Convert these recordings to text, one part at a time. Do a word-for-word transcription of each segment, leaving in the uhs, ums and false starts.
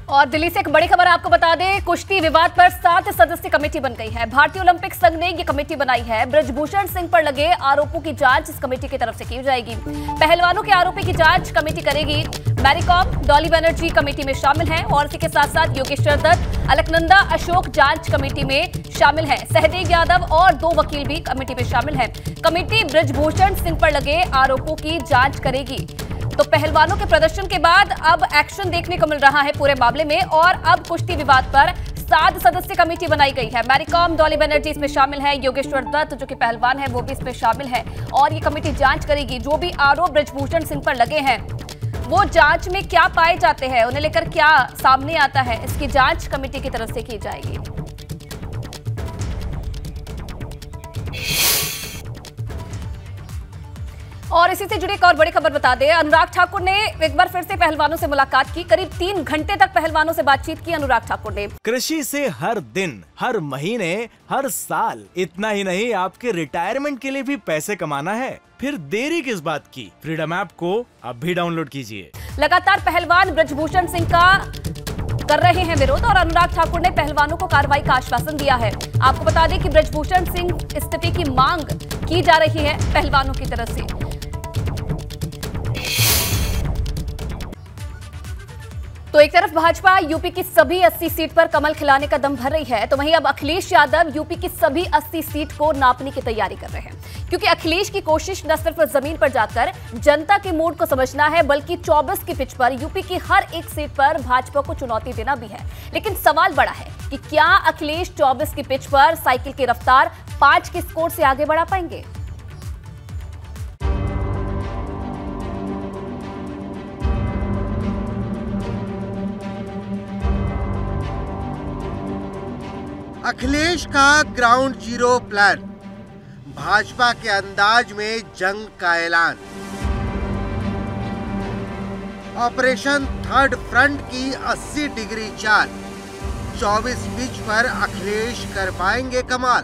और दिल्ली से एक बड़ी खबर आपको बता दें, कुश्ती विवाद पर सात सदस्यीय कमेटी बन गई है। भारतीय ओलंपिक संघ ने ये कमेटी बनाई है। ब्रजभूषण सिंह पर लगे आरोपों की जांच इस कमेटी की तरफ से की जाएगी। पहलवानों के आरोपों की जांच कमेटी करेगी। मैरीकॉम, डॉली बनर्जी कमेटी में शामिल हैं और इसी के साथ साथ योगेश्वर दत्त, अलकनंदा अशोक जांच कमेटी में शामिल हैं। सहदेव यादव और दो वकील भी कमेटी में शामिल हैं। कमेटी ब्रजभूषण सिंह पर लगे आरोपों की जांच करेगी। तो पहलवानों के प्रदर्शन के बाद अब एक्शन देखने को मिल रहा है पूरे मामले में और अब कुश्ती विवाद पर सात सदस्यीय कमेटी बनाई गई है। मैरीकॉम, डॉली बनर्जी इसमें शामिल है। योगेश्वर दत्त जो कि पहलवान है वो भी इसमें शामिल है और ये कमेटी जांच करेगी। जो भी आरोप ब्रजभूषण सिंह पर लगे हैं वो जांच में क्या पाए जाते हैं, उन्हें लेकर क्या सामने आता है, इसकी जांच कमेटी की तरफ से की जाएगी। और इसी से जुड़ी एक और बड़ी खबर बता दें, अनुराग ठाकुर ने एक बार फिर से पहलवानों से मुलाकात की। करीब तीन घंटे तक पहलवानों से बातचीत की अनुराग ठाकुर ने। कृषि से हर दिन, हर महीने, हर साल, इतना ही नहीं आपके रिटायरमेंट के लिए भी पैसे कमाना है, फिर देरी किस बात की। फ्रीडम ऐप को अभी डाउनलोड कीजिए। लगातार पहलवान ब्रजभूषण सिंह का कर रहे हैं विरोध और अनुराग ठाकुर ने पहलवानों को कार्रवाई का आश्वासन दिया है। आपको बता दें कि ब्रजभूषण सिंह इस्तीफे की मांग की जा रही है पहलवानों की तरफ से। तो एक तरफ भाजपा यूपी की सभी अस्सी सीट पर कमल खिलाने का दम भर रही है, तो वहीं अब अखिलेश यादव यूपी की सभी अस्सी सीट को नापने की तैयारी कर रहे हैं। क्योंकि अखिलेश की कोशिश न सिर्फ जमीन पर जाकर जनता के मूड को समझना है, बल्कि चौबीस की पिच पर यूपी की हर एक सीट पर भाजपा को चुनौती देना भी है। लेकिन सवाल बड़ा है कि क्या अखिलेश चौबीस की पिच पर साइकिल की रफ्तार पांच के स्कोर से आगे बढ़ा पाएंगे। अखिलेश का ग्राउंड जीरो प्लान, भाजपा के अंदाज में जंग का ऐलान। ऑपरेशन थर्ड फ्रंट की अस्सी डिग्री चाल, चौबीस पिच पर अखिलेश कर पाएंगे कमाल।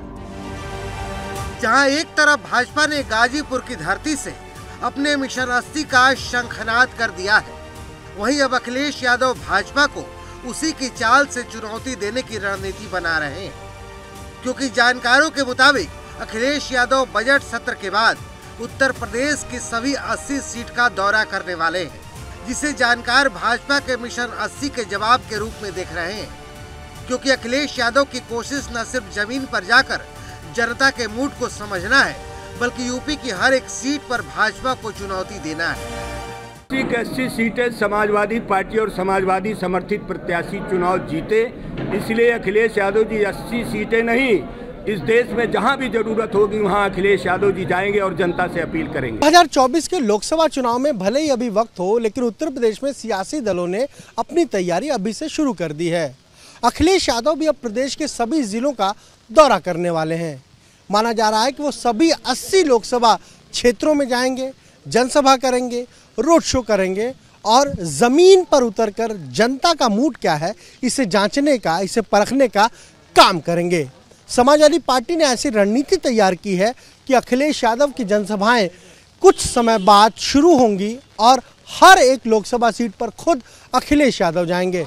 जहां एक तरफ भाजपा ने गाजीपुर की धरती से अपने मिशन अस्सी का शंखनाद कर दिया है, वहीं अब अखिलेश यादव भाजपा को उसी की चाल से चुनौती देने की रणनीति बना रहे हैं। क्योंकि जानकारों के मुताबिक अखिलेश यादव बजट सत्र के बाद उत्तर प्रदेश की सभी अस्सी सीट का दौरा करने वाले हैं, जिसे जानकार भाजपा के मिशन अस्सी के जवाब के रूप में देख रहे हैं। क्योंकि अखिलेश यादव की कोशिश न सिर्फ जमीन पर जाकर जनता के मूड को समझना है, बल्कि यूपी की हर एक सीट पर भाजपा को चुनौती देना है। अस्सी सीटें समाजवादी पार्टी और समाजवादी समर्थित प्रत्याशी चुनाव जीते, इसलिए अखिलेश यादव जी अस्सी सीटें नहीं, इस देश में जहां भी जरूरत होगी वहां अखिलेश यादव जी जाएंगे और जनता से अपील करेंगे। दो हज़ार चौबीस के लोकसभा चुनाव में भले ही अभी वक्त हो, लेकिन उत्तर प्रदेश में सियासी दलों ने अपनी तैयारी अभी से शुरू कर दी है। अखिलेश यादव भी अब प्रदेश के सभी जिलों का दौरा करने वाले हैं। माना जा रहा है कि वो सभी अस्सी लोकसभा क्षेत्रों में जाएंगे, जनसभा करेंगे, रोड शो करेंगे और जमीन पर उतरकर जनता का मूड क्या है इसे जांचने का, इसे परखने का काम करेंगे। समाजवादी पार्टी ने ऐसी रणनीति तैयार की है कि अखिलेश यादव की जनसभाएं कुछ समय बाद शुरू होंगी और हर एक लोकसभा सीट पर खुद अखिलेश यादव जाएंगे।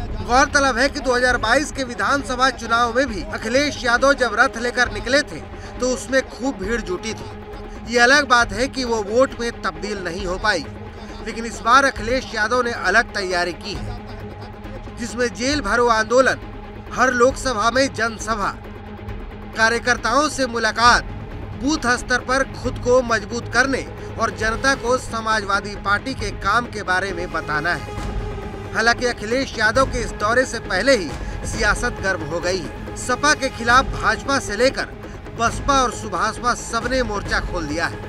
गौरतलब है कि दो हज़ार बाईस के विधानसभा चुनाव में भी अखिलेश यादव जब रथ लेकर निकले थे तो उसमें खूब भीड़ जुटी थी। ये अलग बात है कि वो वोट में तब्दील नहीं हो पाई, लेकिन इस बार अखिलेश यादव ने अलग तैयारी की है, जिसमें जेल भरो आंदोलन, हर लोकसभा में जनसभा, कार्यकर्ताओं से मुलाकात, बूथ स्तर पर खुद को मजबूत करने और जनता को समाजवादी पार्टी के काम के बारे में बताना है। हालांकि अखिलेश यादव के इस दौरे से पहले ही सियासत गर्म हो गई है। सपा के खिलाफ भाजपा से लेकर बसपा और सुभाषपा सबने मोर्चा खोल दिया है।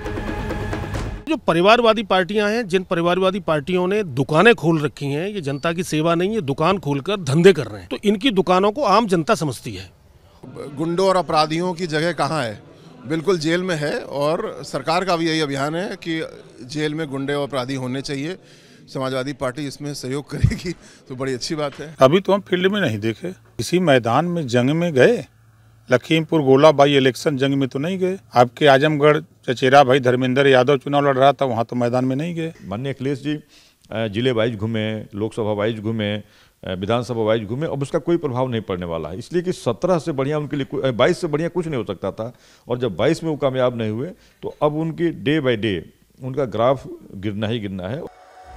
जो परिवारवादी पार्टियां हैं, जिन परिवारवादी पार्टियों ने दुकानें खोल रखी हैं, ये जनता की सेवा नहीं है, दुकान खोलकर धंधे कर रहे हैं, तो इनकी दुकानों को आम जनता समझती है। गुंडों और अपराधियों की जगह कहाँ है? बिल्कुल जेल में है और सरकार का भी यही अभियान है कि जेल में गुंडे और अपराधी होने चाहिए। समाजवादी पार्टी इसमें सहयोग करेगी तो बड़ी अच्छी बात है। अभी तो हम फील्ड में नहीं देखे, इसी मैदान में जंग में गए, लखीमपुर गोला बाई इलेक्शन जंग में तो नहीं गए। आपके आजमगढ़ चचेरा भाई धर्मेंद्र यादव चुनाव लड़ रहा था, वहाँ तो मैदान में नहीं गए। माननीय अखिलेश जी जिले वाइज घूमे, लोकसभा वाइज घूमे, विधानसभा वाइज घूमे, अब उसका कोई प्रभाव नहीं पड़ने वाला है। इसलिए कि सत्रह से बढ़िया उनके लिए, बाईस से बढ़िया कुछ नहीं हो सकता था, और जब बाईस में वो कामयाब नहीं हुए तो अब उनकी डे बाय डे उनका ग्राफ गिरना ही गिरना है।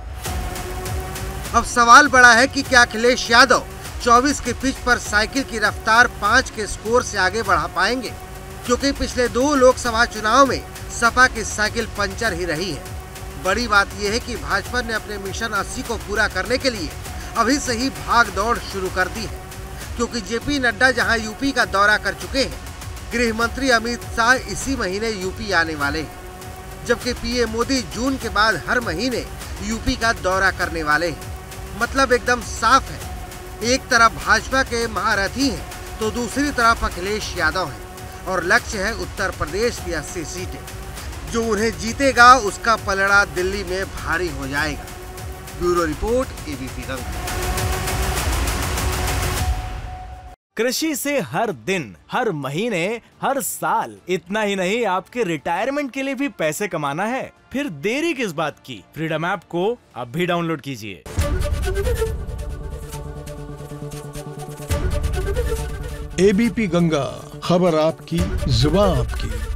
अब सवाल बड़ा है कि क्या अखिलेश यादव चौबीस के पिच पर साइकिल की रफ्तार पाँच के स्कोर से आगे बढ़ा पाएंगे, क्योंकि पिछले दो लोकसभा चुनाव में सपा की साइकिल पंचर ही रही है। बड़ी बात यह है कि भाजपा ने अपने मिशन अस्सी को पूरा करने के लिए अभी से ही भाग दौड़ शुरू कर दी है, क्योंकि जेपी नड्डा जहां यूपी का दौरा कर चुके हैं, गृह मंत्री अमित शाह इसी महीने यूपी आने वाले हैं, जबकि पीएम मोदी जून के बाद हर महीने यूपी का दौरा करने वाले हैं। मतलब एकदम साफ है, एक तरफ भाजपा के महारथी हैं तो दूसरी तरफ अखिलेश यादव हैं, और लक्ष्य है उत्तर प्रदेश की अस्सी सीटें। जो उन्हें जीतेगा उसका पलड़ा दिल्ली में भारी हो जाएगा। Bureau report, ABP Ganga. कृषि से हर दिन, हर महीने, हर साल, इतना ही नहीं आपके रिटायरमेंट के लिए भी पैसे कमाना है? फिर देरी किस बात की? फ्रीडम ऐप को अब भी डाउनलोड कीजिए। एबीपी गंगा, खबर आपकी, जुबान आपकी।